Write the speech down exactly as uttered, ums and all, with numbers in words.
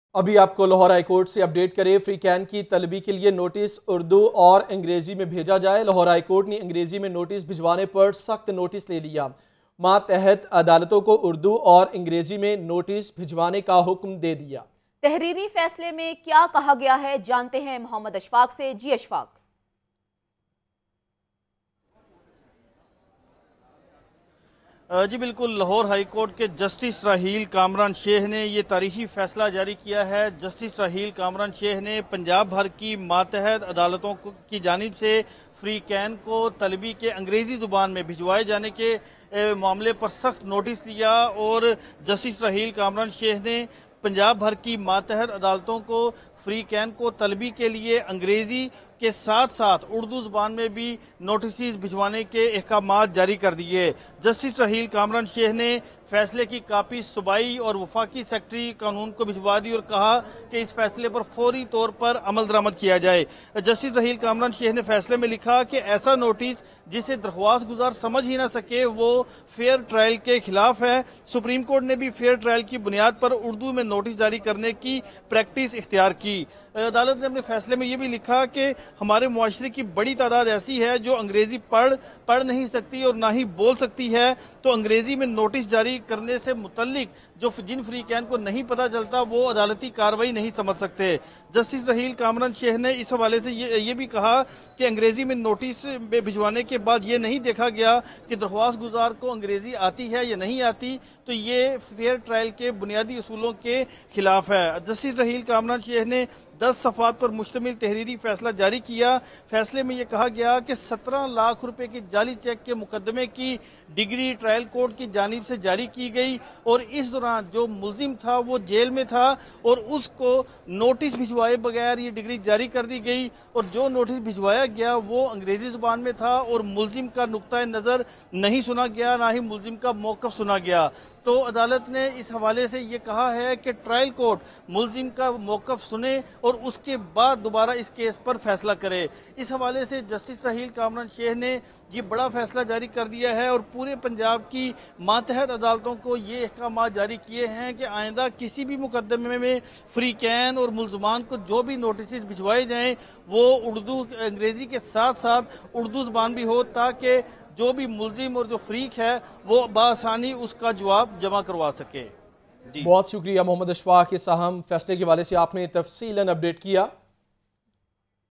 ابھی آپ کو لاہور ہائی کورٹ سے اپڈیٹ کرے فری کین کی طلبی کے لیے نوٹس اردو اور انگریزی میں بھیجا جائے۔ لاہور ہائی کورٹ نے انگریزی میں نوٹس بھجوانے پر سخت نوٹس لے لیا۔ ماتحت عدالتوں کو اردو اور انگریزی میں نوٹس بھجوانے کا حکم دے دیا۔ تحریری فیصلے میں کیا کہا گیا ہے جانتے ہیں محمد اشفاق سے۔ جی اشفاق۔ جی بالکل، لاہور ہائی کورٹ کے جسٹس راہیل کامران شیخ نے یہ تاریخی فیصلہ جاری کیا ہے۔ جسٹس راہیل کامران شیخ نے پنجاب بھر کی ماتحت عدالتوں کی جانب سے فری کین کو طلبی کے انگریزی زبان میں بھجوائے جانے کے معاملے پر سخت نوٹس لیا، اور جسٹس راہیل کامران شیخ نے پنجاب بھر کی ماتحت عدالتوں کو فری کین کو طلبی کے لیے انگریزی کے ساتھ ساتھ اردو زبان میں بھی نوٹسز بھجوانے کے احکامات جاری کر دیے۔ جسٹس راہیل کامران شیخ نے فیصلے کی کاپی صوبائی اور وفاقی سیکرٹری قانون کو بھجوا دی اور کہا کہ اس فیصلے پر فوری طور پر عمل درآمد کیا جائے۔ جسٹس راہیل کامران شیخ نے فیصلے میں لکھا کہ ایسا نوٹس جسے درخواست گزار سمجھ ہی نہ سکے وہ فیئر ٹرائل کے خلاف ہے۔ سپریم کورٹ نے بھی فیئر ٹرائل کی بنیاد پر اردو میں نوٹس جاری کرنے کی پریکٹس اختیار کی۔ عدالت نے اپنے فیصلے میں یہ بھی لکھا کہ ہمارے معاشرے کی بڑی تعداد ایسی ہے جو انگریزی پڑھ پڑھ نہیں سکتی اور نہ ہی بول سکتی ہے، تو انگریزی میں نوٹس جاری کرنے سے متعلق جو جن فری کین کو نہیں پتہ چلتا وہ عدالتی کارروائی نہیں سمجھ سکتے۔ جسٹس راہیل کامران شیخ نے اس حوالے سے یہ بھی کہا کہ انگریزی میں نوٹس بھجوانے کے بعد یہ نہیں دیکھا گیا کہ درخواست گزار کو انگریزی آتی ہے یا نہیں آتی، تو یہ فیئر ٹرائل کے بنیادی اصولوں کے خلاف ہے۔ جسٹس راہیل کامران شیخ نے دس صفحات پر مشتمل تحریری فیصلہ جاری کیا۔ فیصلے میں یہ کہا گیا کہ سترہ لاکھ روپے کے جعلی چیک کے مقدمے کی ڈگری ٹرائل کورٹ کی جانب سے جاری کی گئی، اور اس دوران جو ملزم تھا وہ جیل میں تھا اور اس کو نوٹس بھجوائے بغیر یہ ڈگری جاری کر دی گئی، اور جو نوٹس بھجوایا گیا وہ انگریزی زبان میں تھا اور ملزم کا نقطہ نظر نہیں سنا گیا، نہ ہی ملزم کا موقف سنا گیا۔ تو عدالت نے اس حوالے سے یہ کہا ہے کہ ٹرائل کورٹ ملزم کا موقف سنے اور اس کے بعد دوبارہ اس کیس پر فیصلہ کرے۔ اس حوالے سے جسٹس راہیل کامران شیخ نے یہ بڑا فیصلہ جاری کر دیا ہے اور پورے پنجاب کی ماتحت عدالتوں کو یہ احکامات جاری کیے ہیں کہ آئندہ کسی بھی مقدمے میں فری کین اور ملزمان کو جو بھی نوٹسز بھجوائے جائیں وہ اردو انگریزی کے ساتھ ساتھ اردو زبان بھی ہو، تاکہ جو بھی ملزم اور جو فریق ہے وہ بآسانی اس کا جواب جمع کروا سکے۔ جی بہت شکریہ محمد اشفاق، اس اہم فیصلے کے حوالے سے آپ نے تفصیلاً اپڈیٹ کیا۔